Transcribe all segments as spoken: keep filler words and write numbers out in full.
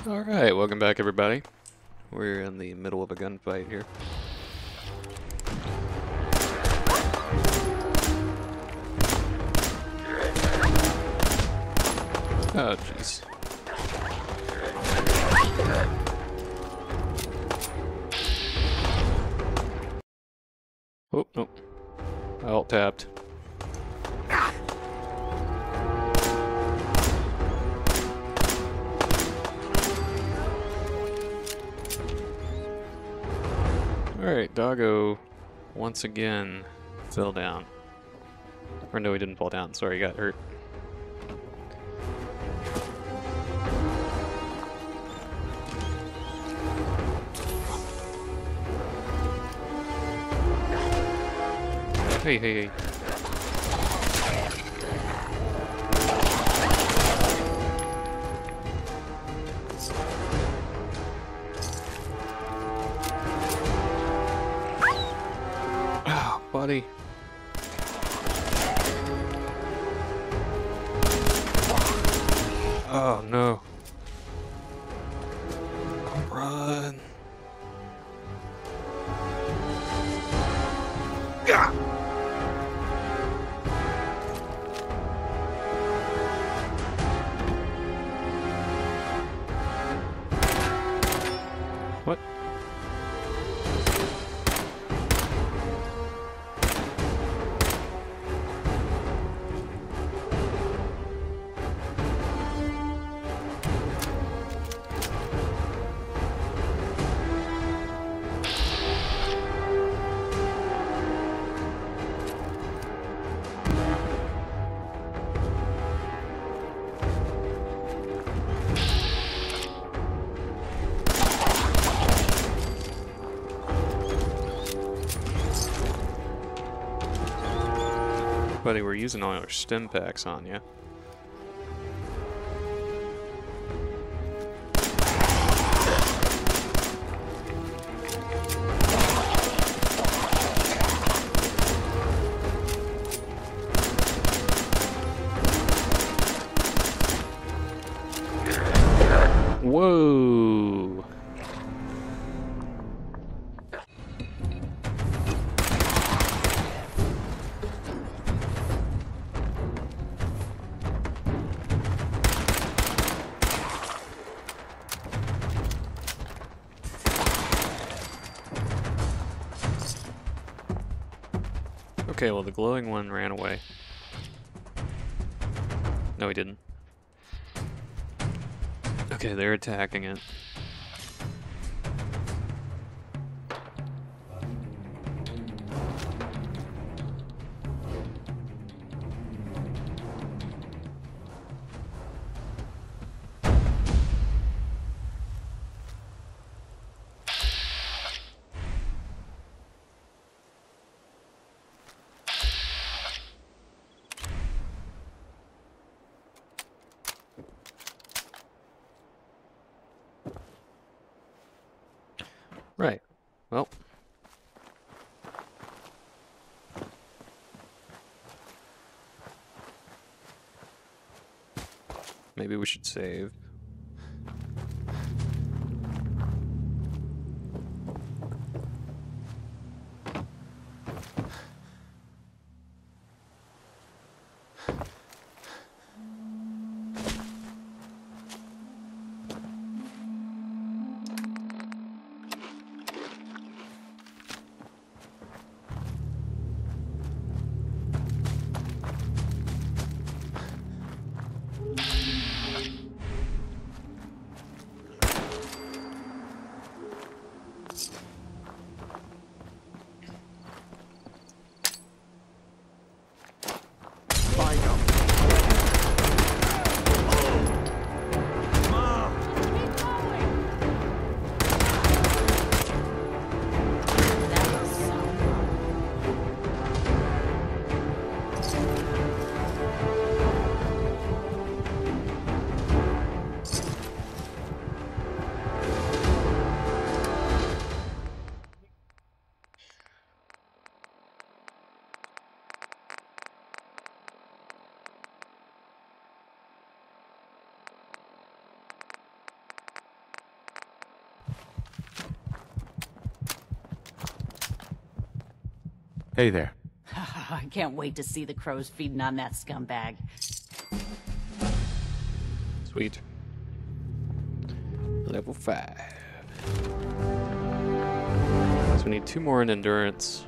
Alright, welcome back everybody. We're in the middle of a gunfight here. Oh, jeez. Oh, nope. Alt tapped. Alright, Doggo once again fell down. Or no, he didn't fall down. Sorry, he got hurt. Hey, hey, hey. Oh, buddy. Oh, no. Run. Yeah. What? Buddy, we're using all our stim packs on you. Whoa! Okay, well the glowing one ran away. No, he didn't. Okay, they're attacking it. Right. Well. Maybe we should save. Hey there. I can't wait to see the crows feeding on that scumbag. Sweet. Level five. So we need two more in endurance.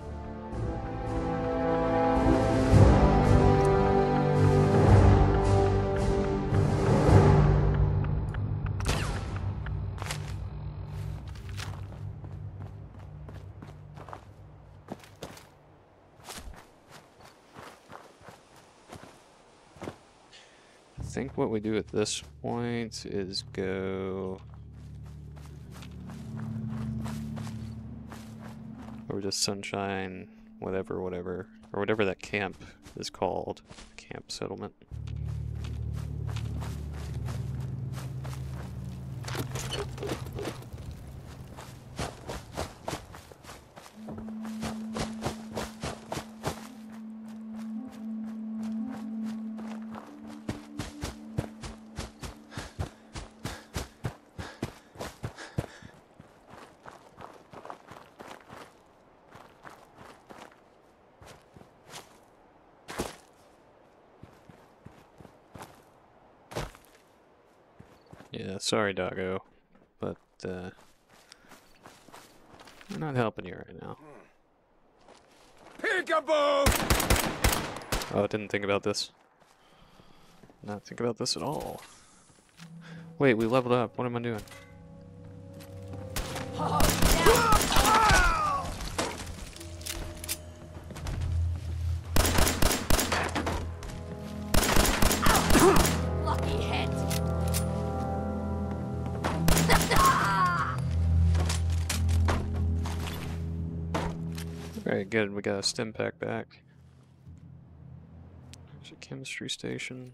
I think what we do at this point is go or just sunshine, whatever, whatever, or whatever that camp is called, camp settlement. Yeah, sorry, doggo, but uh, I'm not helping you right now. Peekaboo! Oh, I didn't think about this. Not think about this at all. Wait, we leveled up. What am I doing? Lucky hit. Very good, we got a stim pack back. There's a chemistry station.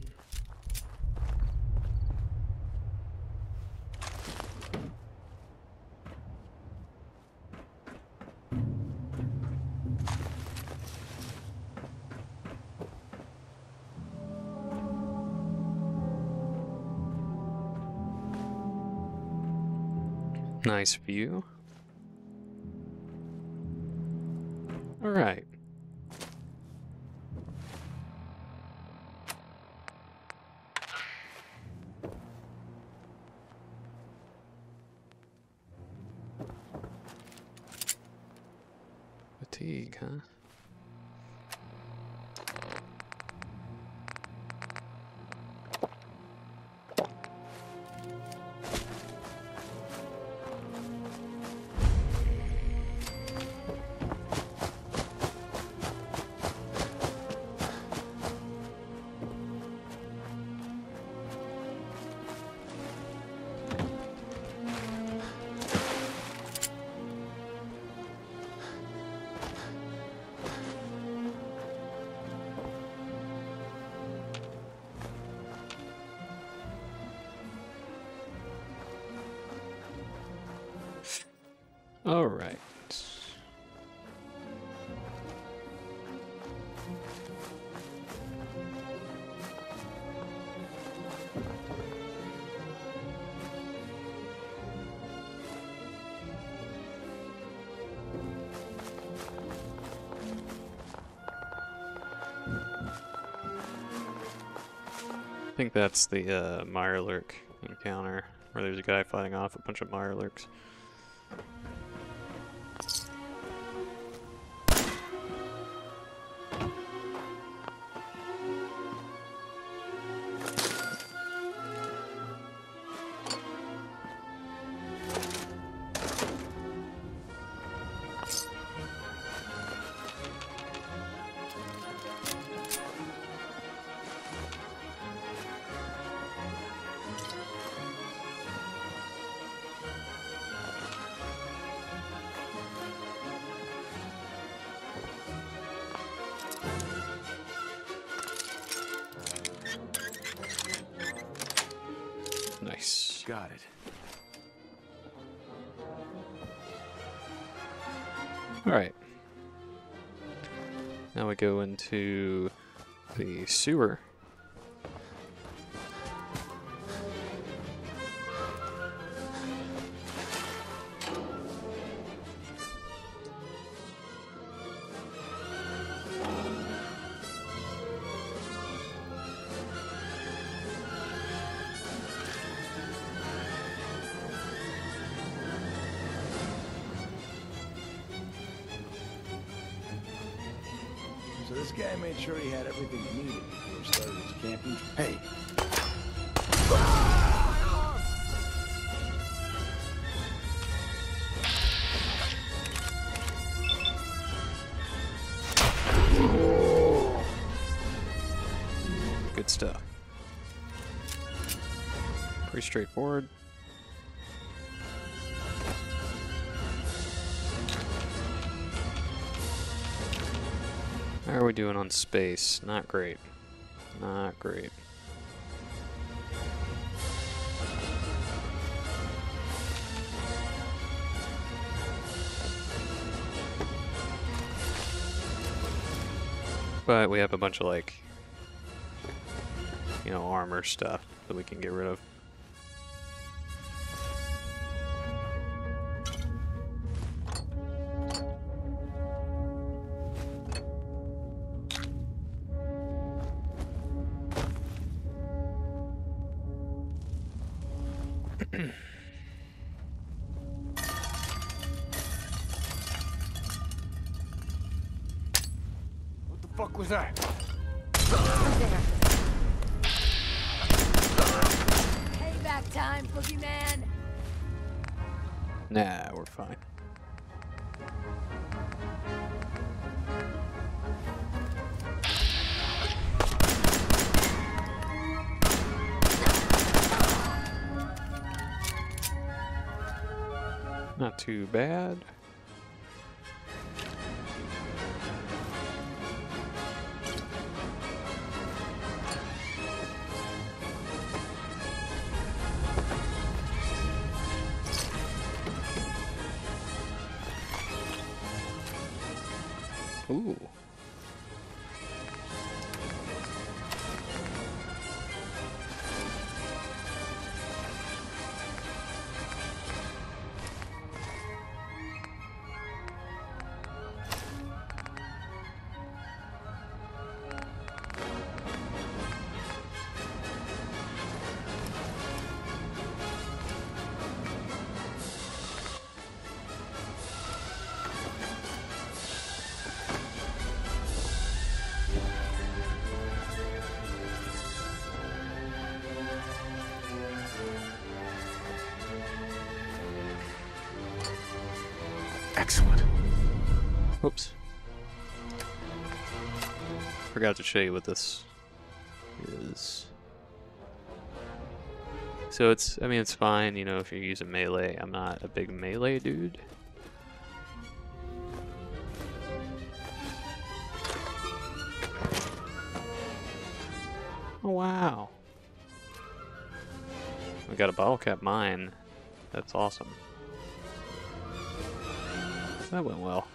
Nice view. All right. Fatigue, huh? All right. I think that's the uh, Mirelurk encounter, where there's a guy fighting off a bunch of Mirelurks. Nice. Got it. Alright. Now we go into the sewer. This guy made sure he had everything he needed before he started his camping. Hey. Good stuff. Pretty straightforward. How are we doing on space? Not great. Not great. But we have a bunch of, like, you know, armor stuff that we can get rid of. What the fuck was that? Payback time, boogeyman. Nah, we're fine. Not too bad. Ooh. Excellent. Oops. Forgot to show you what this is. So it's, I mean, it's fine, you know, if you're using melee. I'm not a big melee dude. Oh, wow. We got a bottle cap mine. That's awesome. That went well.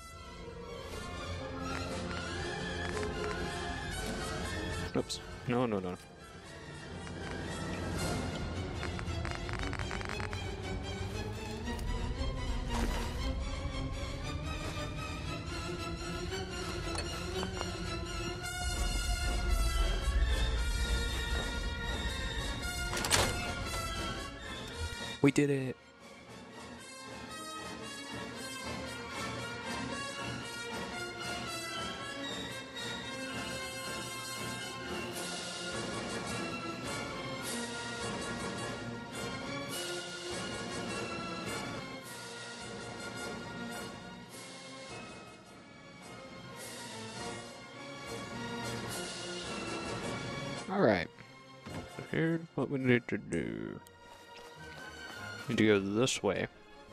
Oops. No, no, no. We did it. Alright, so here's what we need to do. We need to go this way.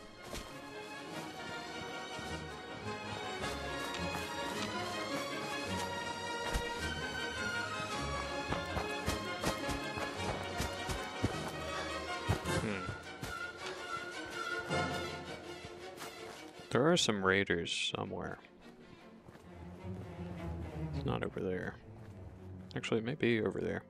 Hmm. There are some raiders somewhere. It's not over there. Actually, it may be over there.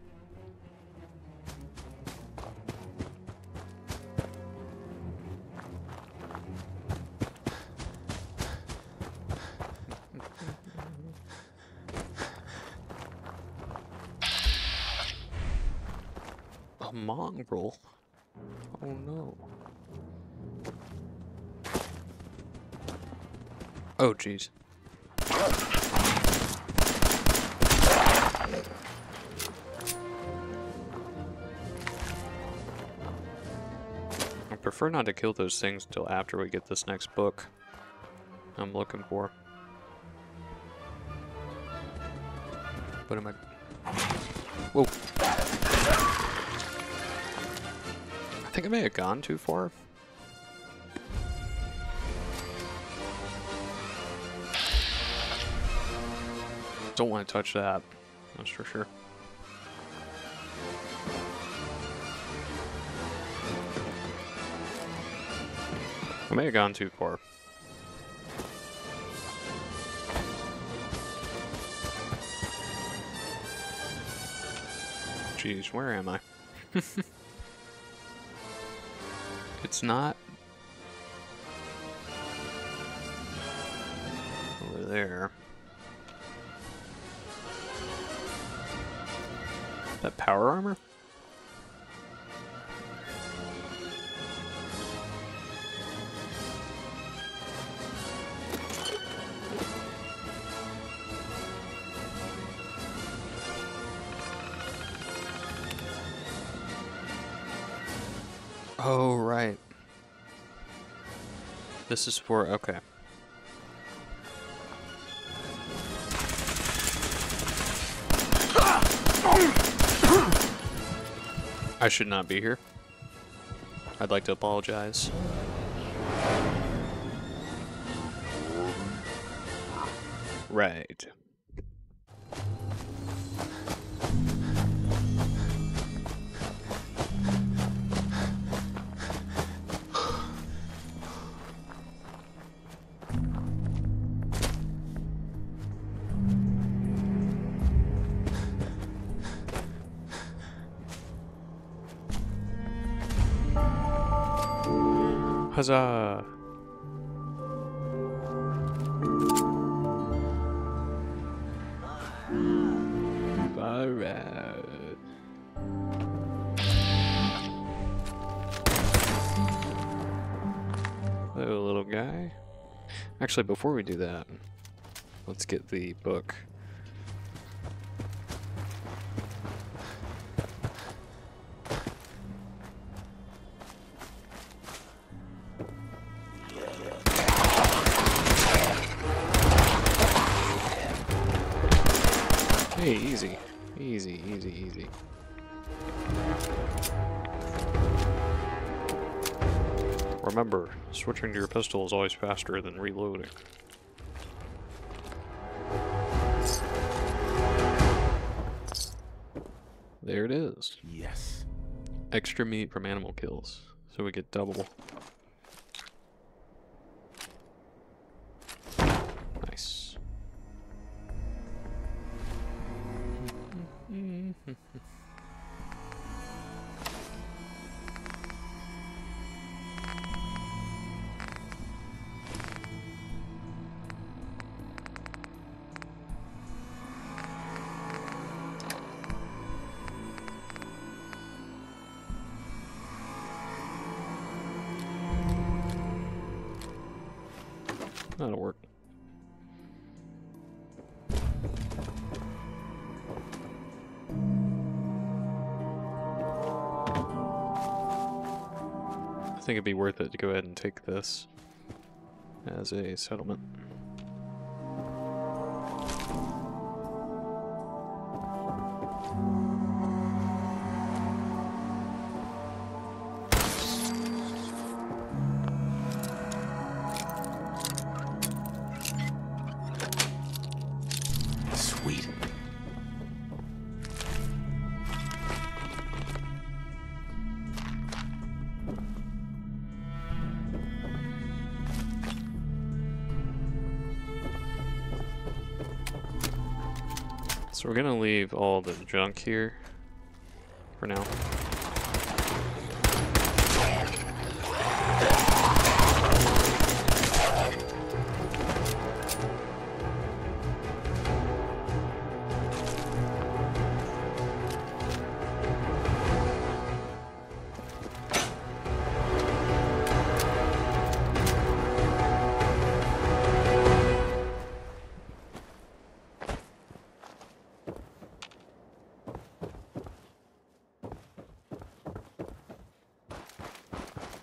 A mongrel? Oh no. Oh jeez. prefer not to kill those things until after we get this next book I'm looking for. What am I... Whoa. I think I may have gone too far. Don't want to touch that, that's for sure. I may have gone too far. Jeez, where am I? It's not over there. That power armor? Oh, right. This is for, okay. I should not be here. I'd like to apologize. Right. Huzzah! Alright. Hello, little guy. Actually, before we do that, let's get the book. Hey, easy. Easy, easy, easy. Remember, switching to your pistol is always faster than reloading. There it is. Yes. Extra meat from animal kills, so we get double. Nice. That'll work. I think it'd be worth it to go ahead and take this as a settlement. Sweet. So we're gonna leave all the junk here for now.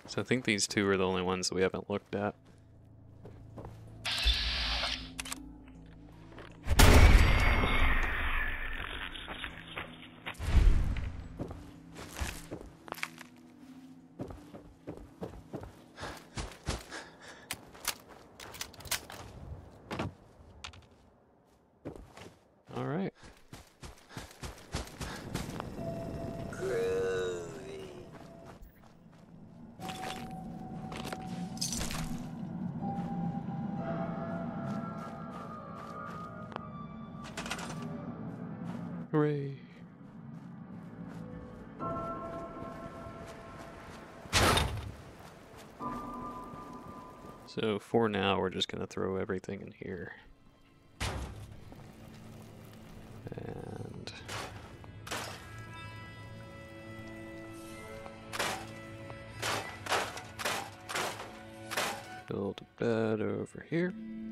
So I think these two are the only ones that we haven't looked at. All right. Hooray. So for now, we're just gonna throw everything in here. And build a bed over here.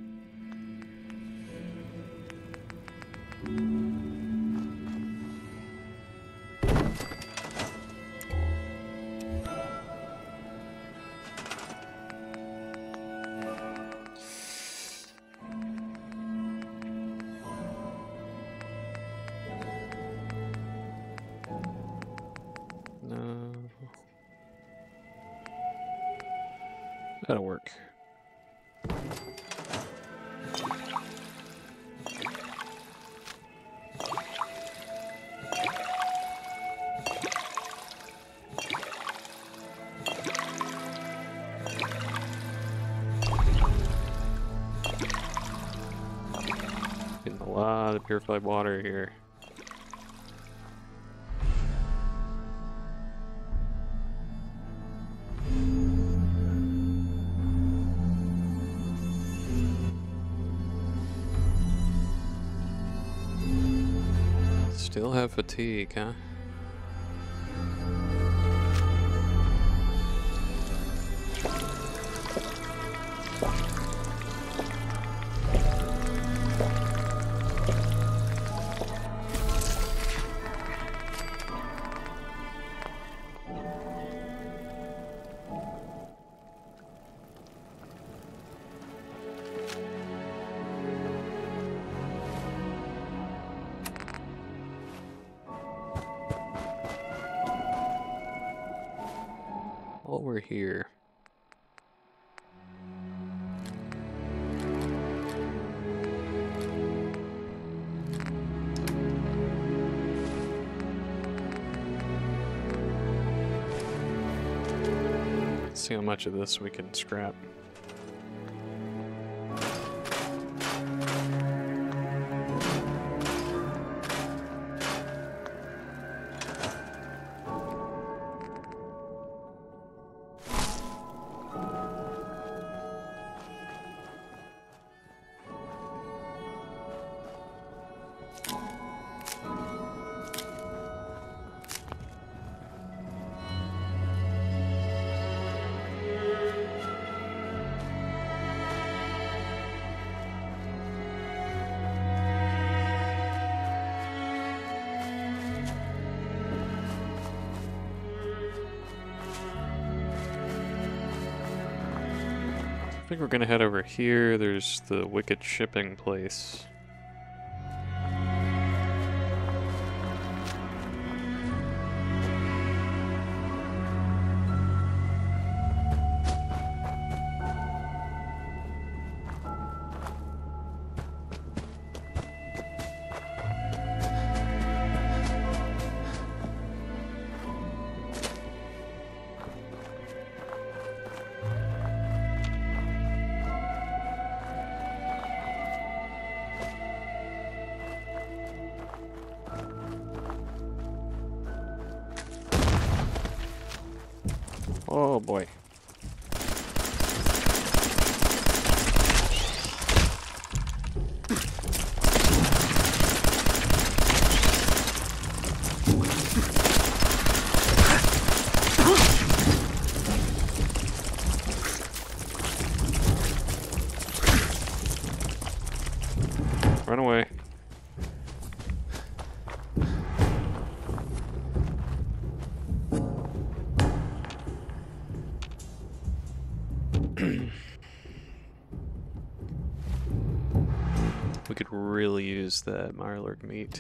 No. That'll work. Getting a lot of purified water here. Still have fatigue, huh? While we're here, let's see how much of this we can scrap. I think we're gonna head over here. There's the Wicked Shipping Place. Oh boy. Run away. we could really use that Mirelurk meat.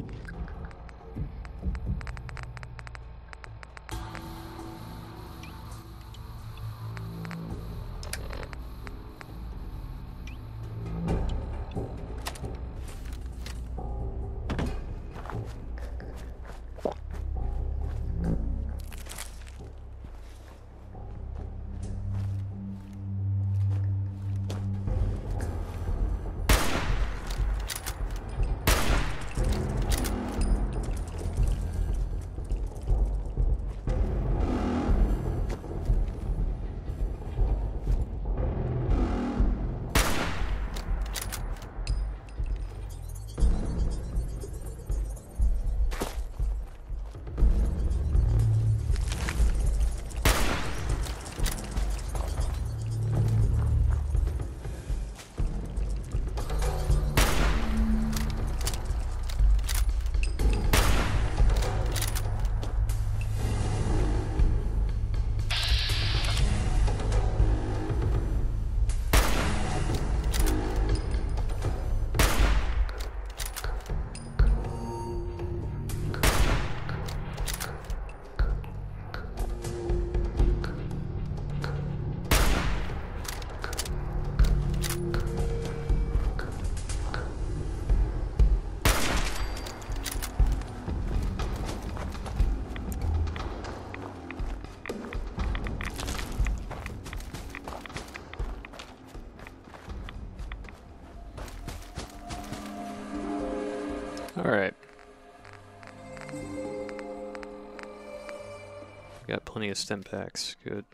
Alright. Got plenty of stim packs. Good.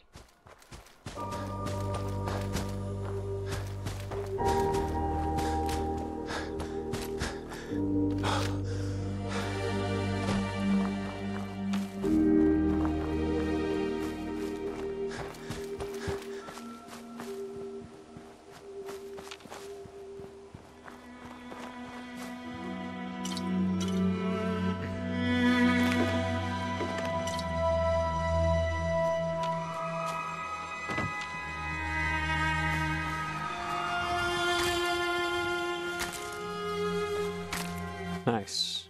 Nice.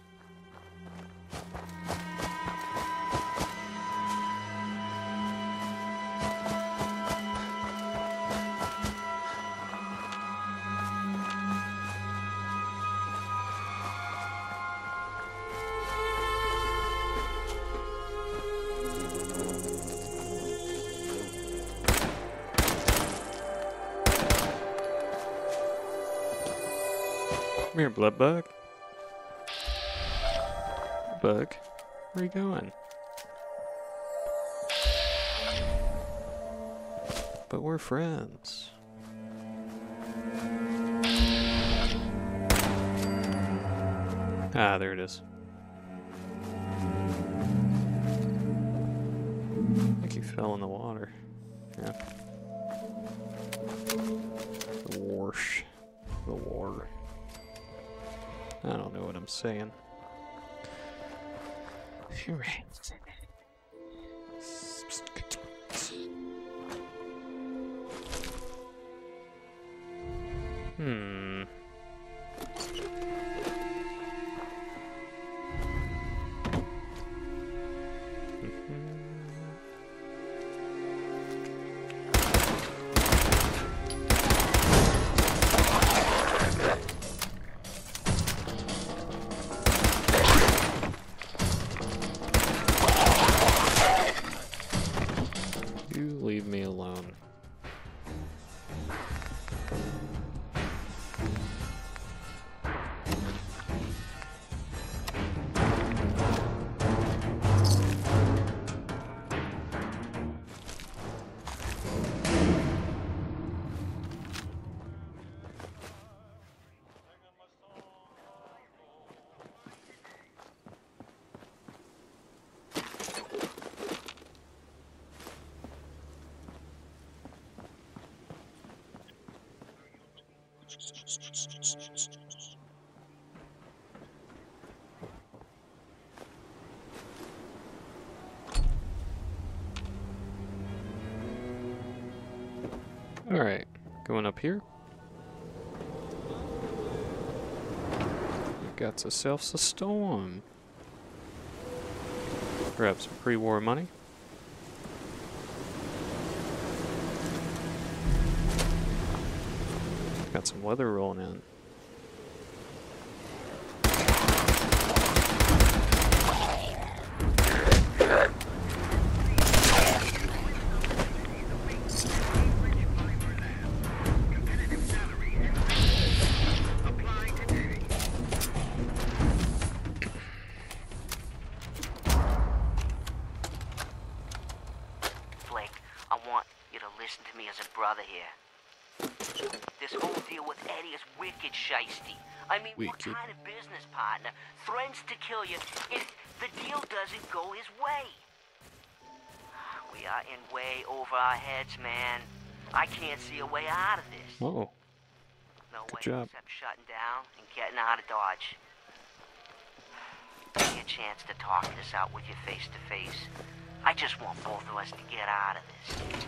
Come here, blood bug. Bug, where are you going? But we're friends. Ah, there it is. I think he fell in the water. Yeah. The warsh. The war. I don't know what I'm saying. Hmm. You leave me alone. All right, going up here. Got ourselves a storm. Grab some pre-war money. Got some weather rolling in. What kind of business partner threatens to kill you if the deal doesn't go his way? We are in way over our heads, man. I can't see a way out of this. Oh, no good way job. Except shutting down and getting out of Dodge. Give me a chance to talk this out with you face to face. I just want both of us to get out of this.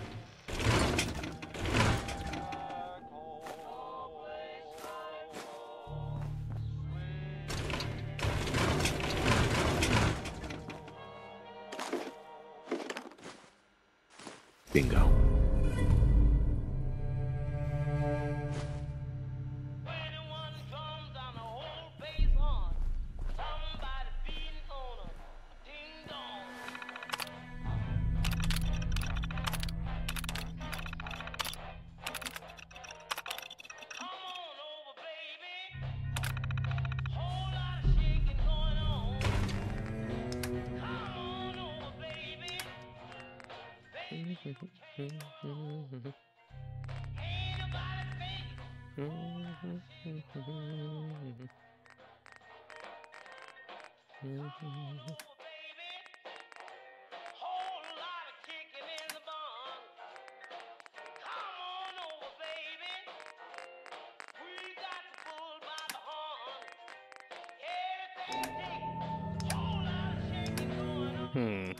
Bingo. Hmm.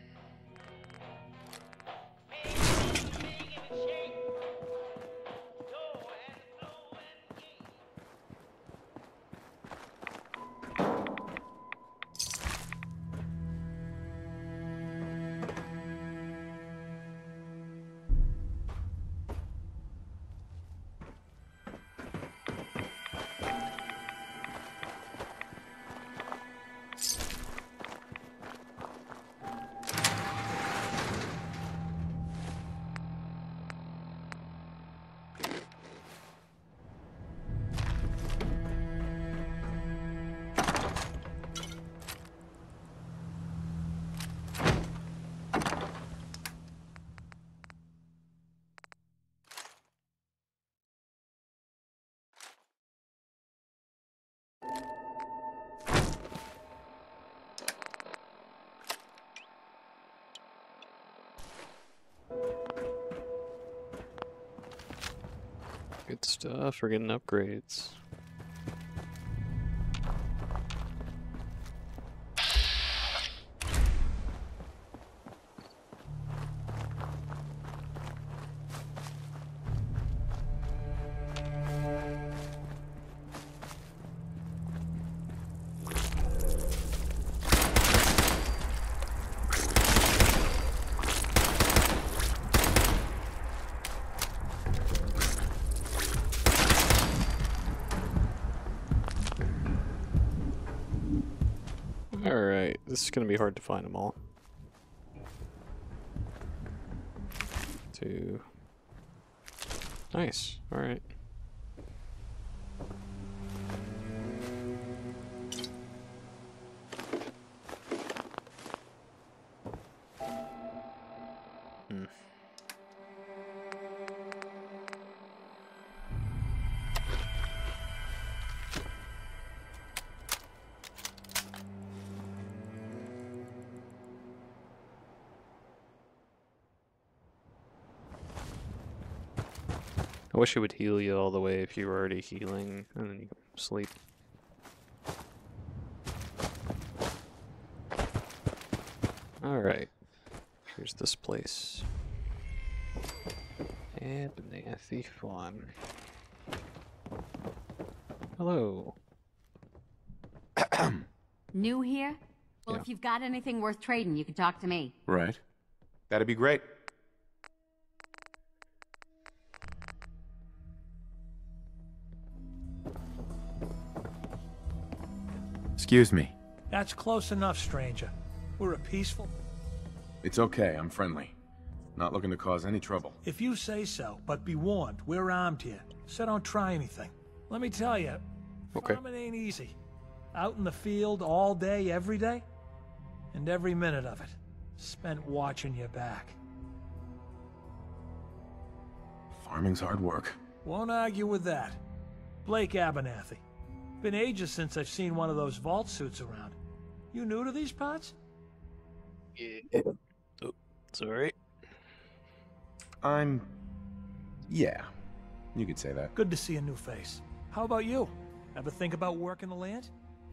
Good stuff. We're getting upgrades. Alright, this is going to be hard to find them all. Two. Nice, alright. Hmm. I wish it would heal you all the way if you were already healing, and then you can sleep. Alright, here's this place. Abernathy Farm. Hello. New here? Well, Yeah. if you've got anything worth trading, you can talk to me. Right. That'd be great. Excuse me. That's close enough, stranger. We're a peaceful... It's okay, I'm friendly. Not looking to cause any trouble. If you say so, but be warned, we're armed here, so don't try anything. Let me tell you, Okay. farming ain't easy. Out in the field all day, every day, and every minute of it spent watching your back. Farming's hard work. Won't argue with that. Blake Abernathy. Been ages since I've seen one of those vault suits around. You new to these parts? Yeah. Oh, sorry. I'm... yeah. You could say that. Good to see a new face. How about you? Ever think about working the land?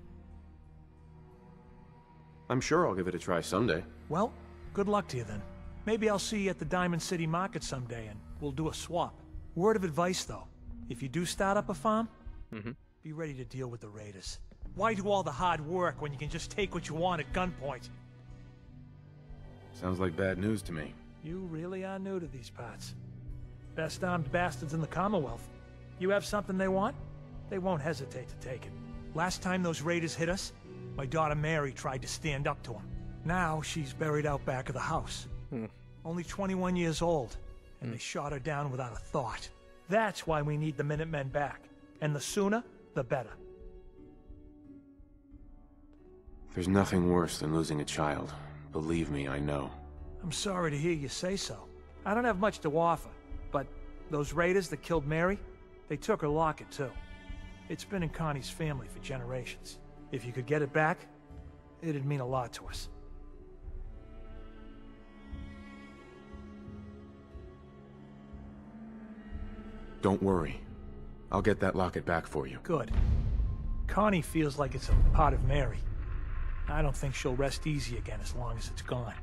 I'm sure I'll give it a try someday. Well, good luck to you then. Maybe I'll see you at the Diamond City Market someday and we'll do a swap. Word of advice though, if you do start up a farm, Mm-hmm. be ready to deal with the raiders. Why do all the hard work when you can just take what you want at gunpoint? Sounds like bad news to me. You really are new to these parts. Best armed bastards in the Commonwealth. You have something they want, they won't hesitate to take it. Last time those raiders hit us, my daughter Mary tried to stand up to them. Now she's buried out back of the house. Hmm. Only twenty-one years old, and they shot her down without a thought. That's why we need the Minutemen back. And the sooner, the better. There's nothing worse than losing a child. Believe me, I know. I'm sorry to hear you say so. I don't have much to offer, but those raiders that killed Mary, they took her locket too. It's been in Connie's family for generations. If you could get it back, it'd mean a lot to us. Don't worry. I'll get that locket back for you. Good. Connie feels like it's a part of Mary. I don't think she'll rest easy again as long as it's gone.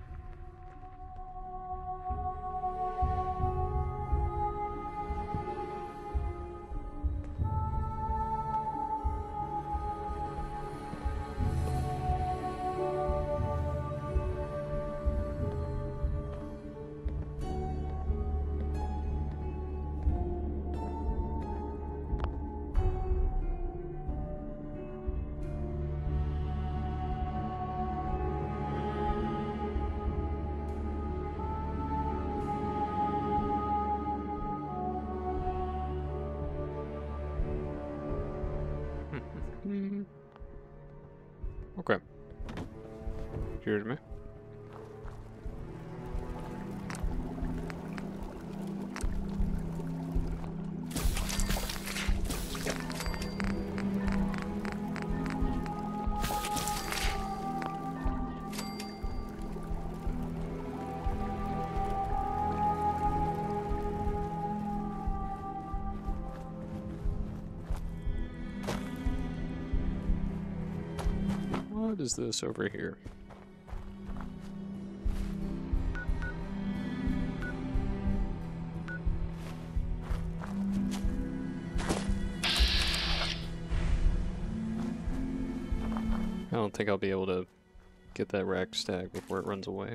Okay. Here's me. What is this over here? I don't think I'll be able to get that rack stack before it runs away.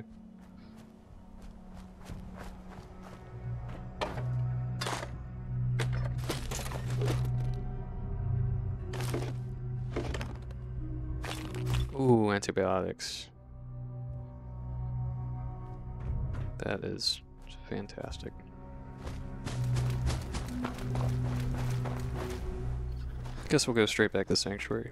Ooh, antibiotics. That is fantastic. Guess we'll go straight back to Sanctuary.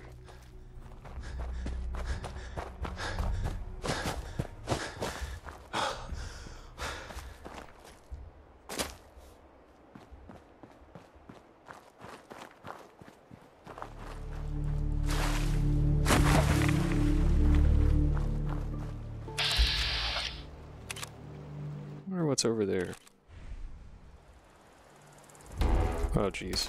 What's over there? Oh, jeez.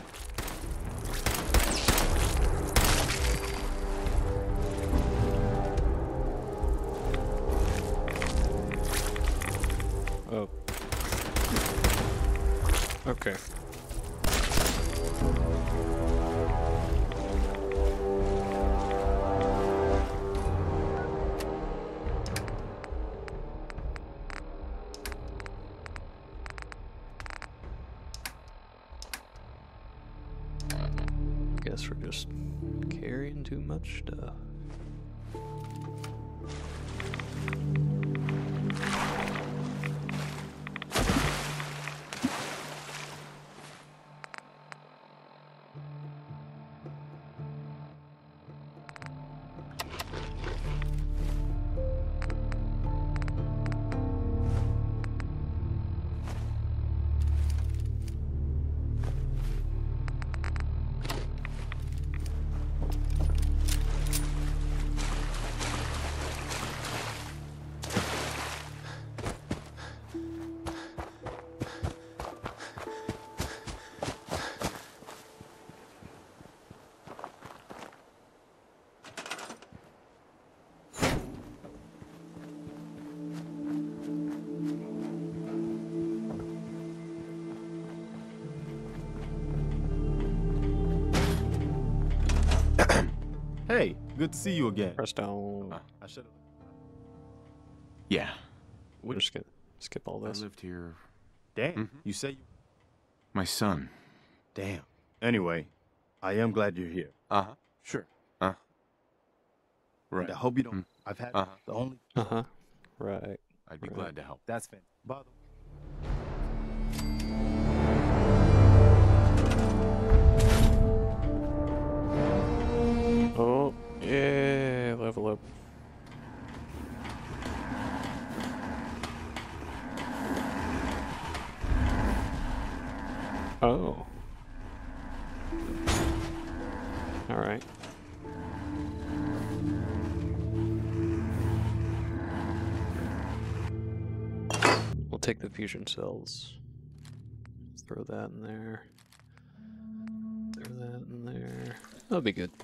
Oh. Okay. for just carrying too much stuff. Hey, good to see you again. Press down. Uh, I should have. Yeah. We're just gonna skip all I this. lived here. Damn, Mhm. you say you. My son. Damn. Anyway, I am glad you're here. Uh-huh. Sure. Uh. Right. And I hope you don't. Mm. I've had Uh-huh. the only. Uh huh. Right. I'd be Right. glad to help. That's fantastic. By the Oh, yeah, level up. Oh. All right. We'll take the fusion cells. Just throw that in there. Throw that in there. That'll be good.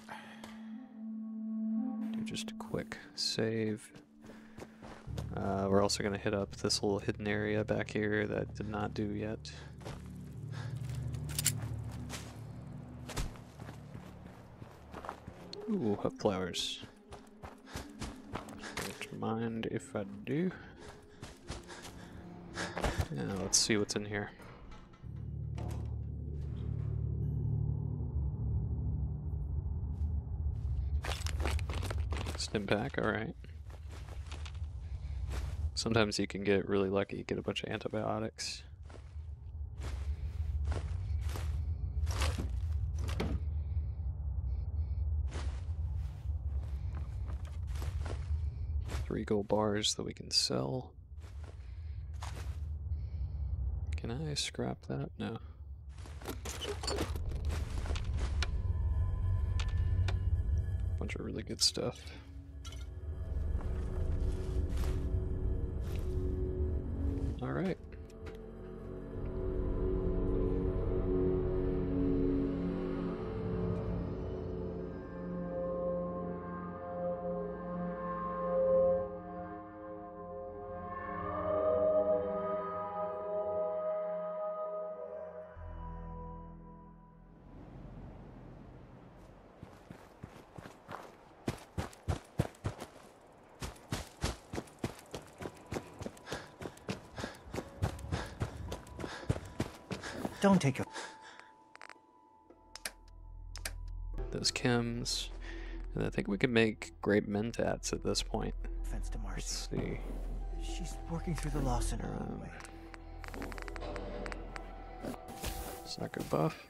Do just a quick save. Uh, we're also going to hit up this little hidden area back here that I did not do yet. Ooh, hop flowers. Don't mind if I do. Yeah, let's see what's in here. Stim pack, alright. Sometimes you can get really lucky, get a bunch of antibiotics. Three gold bars that we can sell. Can I scrap that? No. Bunch of really good stuff. All right. Don't take your... Those chems. And I think we can make great mentats at this point. offense to Marcy. Let's see. She's working through the loss in her own Um, way. Sucker buff.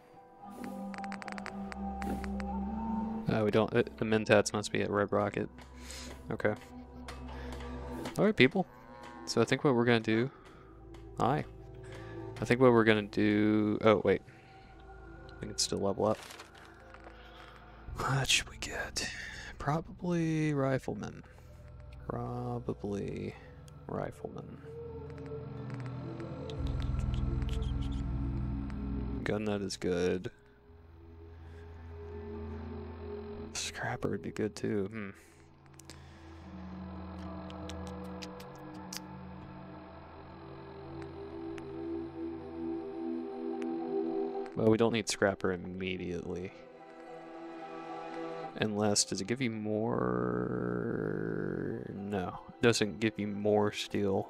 Oh, we don't. Uh, the mentats must be at Red Rocket. Okay. Alright, people. So I think what we're gonna do. Hi. I think what we're gonna do. Oh, wait. We can still level up. What should we get? Probably Rifleman. Probably Rifleman. Gun nut is good. Scrapper would be good too. Hmm. Well, we don't need scrapper immediately. Unless, does it give you more? No, it doesn't give you more steel.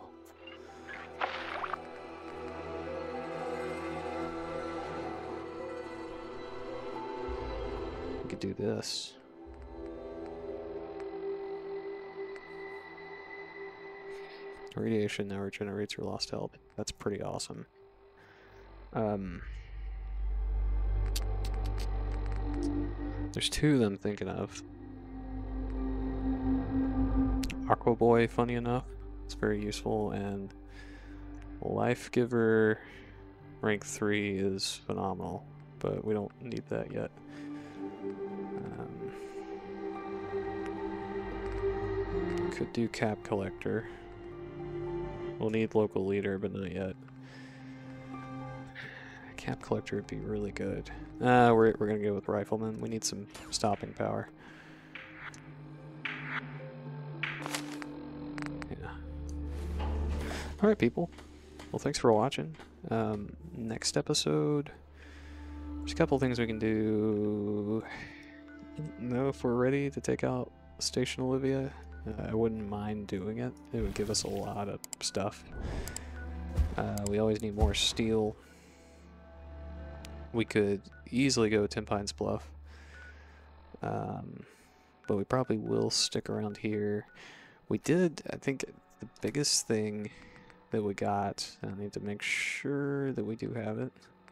do this. Radiation now regenerates your lost health. That's pretty awesome. Um, there's two that I'm thinking of. Aqua Boy, funny enough, it's very useful, and Life Giver rank three is phenomenal, but we don't need that yet. Um, could do Cap Collector. We'll need Local Leader, but not yet. Cap Collector would be really good. Uh, we're, we're gonna go with Rifleman. We need some stopping power. Yeah. Alright, people. Well, thanks for watching. Um, next episode, there's a couple things we can do. I don't know if we're ready to take out Station Olivia. Uh, I wouldn't mind doing it. It would give us a lot of stuff. Uh, we always need more steel. We could easily go Ten Pines Bluff. Um, but we probably will stick around here. We did, I think, the biggest thing that we got, I need to make sure that we do have it.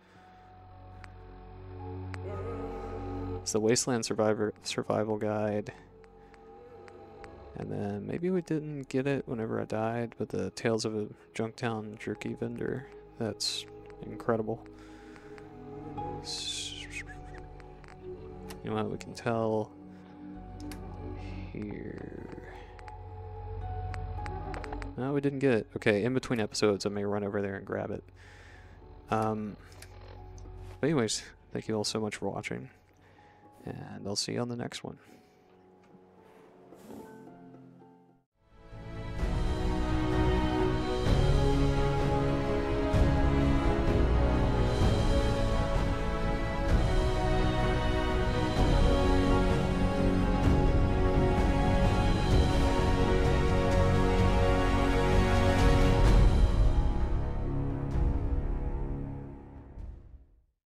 It's the Wasteland Survivor Survival Guide. And then maybe we didn't get it whenever I died, but the Tales of a Junktown Jerky Vendor. That's incredible. You know what, we can tell here. No, we didn't get it. Okay, in between episodes I may run over there and grab it. Um, but anyways, thank you all so much for watching, and I'll see you on the next one.